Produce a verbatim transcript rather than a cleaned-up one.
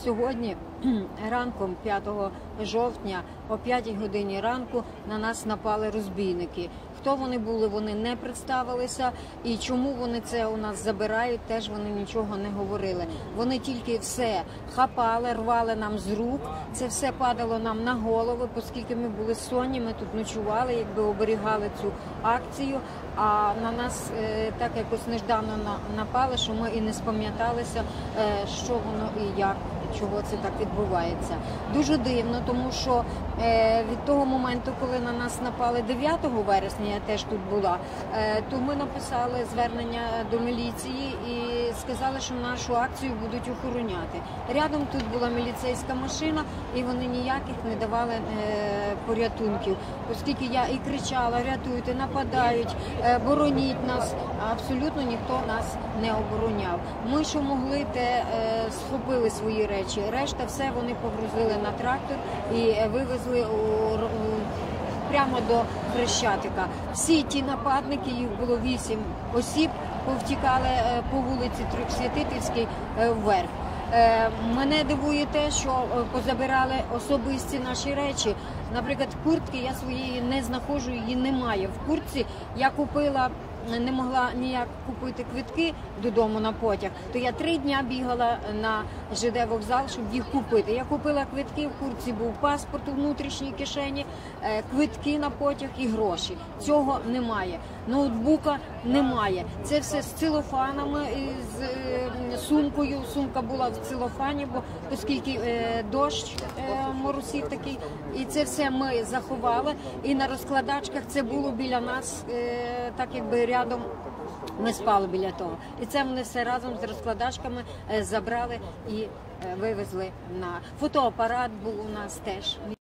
Сьогодні ранком п'ятого жовтня о п'ятій годині ранку на нас напали розбійники. Хто вони були, вони не представилися, і чому вони це у нас забирають, теж вони нічого не говорили. Вони тільки все хапали, рвали нам з рук, це все падало нам на голови, оскільки ми були сонні, ми тут ночували, якби оберігали цю акцію, а на нас е, так якось нежданно напали, що ми і не спам'яталися, е, що воно і як, чого це так відбувається. Дуже дивно, тому що е, від того моменту, коли на нас напали дев'ятого вересня, я теж тут була, е, то ми написали звернення до міліції і сказали, що нашу акцію будуть охороняти. Рядом тут була міліцейська машина, і вони ніяких не давали е, порятунків, оскільки я і кричала: рятуйте, нападають, е, бороніть нас. Абсолютно ніхто нас не обороняв. Ми, що могли, те е, схопили свої речі. Решта все вони погрузили на трактор і вивезли у, у, прямо до Хрещатика. Всі ті нападники, їх було вісім осіб, повтікали по вулиці Трьохсвятительській вверх. Мене дивує те, що позабирали особисті наші речі. Наприклад, куртки я своєї не знаходжу, її немає. В куртці я купила, не могла ніяк купити квитки додому на потяг, то я три дня бігала на ЖД вокзал, щоб їх купити. Я купила квитки, в куртці був паспорт у внутрішній кишені, квитки на потяг і гроші. Цього немає. Ноутбука немає. Це все з целофанами, з сумкою. Сумка була в целофані, бо оскільки дощ моросив такий. І це все ми заховали. І на розкладачках це було біля нас, так якби рядом. Ми спали біля того. І це вони все разом з розкладачками забрали і вивезли на фотоапарат був у нас теж.